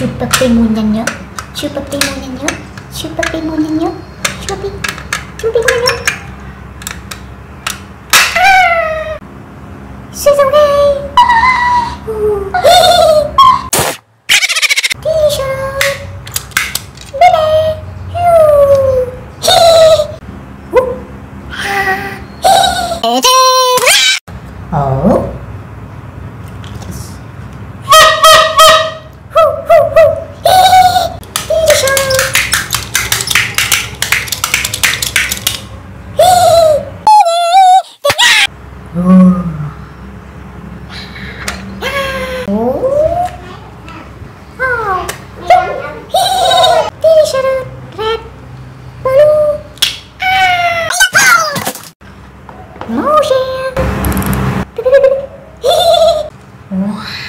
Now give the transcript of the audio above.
seperti monyanya, seperti monyanya, seperti monyanya, seperti monyanya. Sagawa. T-shirt. Bebe. Oh. Motion.